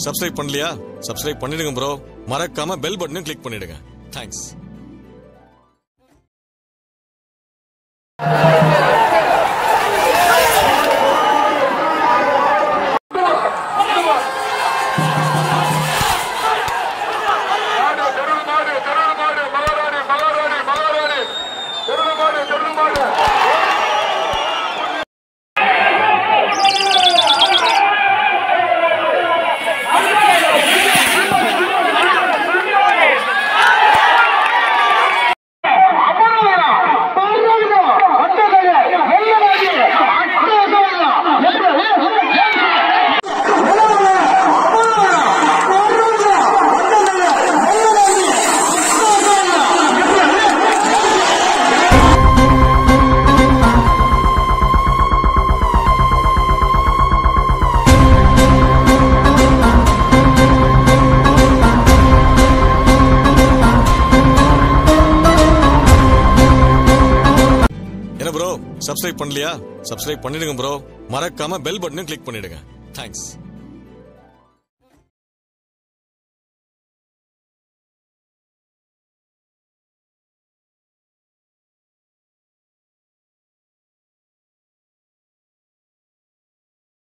Subscribe பண்ணலையா? Subscribe பண்ணிடுங்க bro. மறக்காம பெல் பட்டனையும் கிளிக் பண்ணிடுங்க. தேங்க்ஸ். ப்ரோ சப்ஸ்கிரைப் பண்ணலையா? சப்ஸ்கிரைப் பண்ணிடுங்க ப்ரோ. மறக்காம பெல் பட்டனையும் கிளிக் பண்ணிடுங்க. தேங்க்ஸ்.